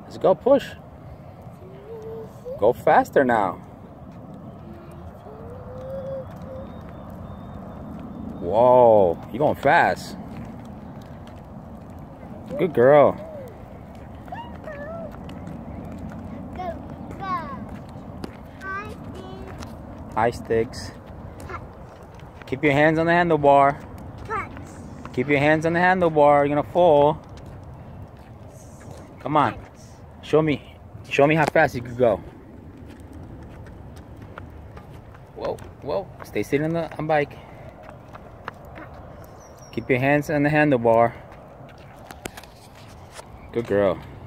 Let's go, push. Go faster now. Whoa, you're going fast. Good girl. High sticks. Keep your hands on the handlebar. Keep your hands on the handlebar. You're gonna fall. Come on. Show me. Show me how fast you can go. Whoa, whoa. Stay sitting on the bike. Keep your hands on the handlebar. Good girl.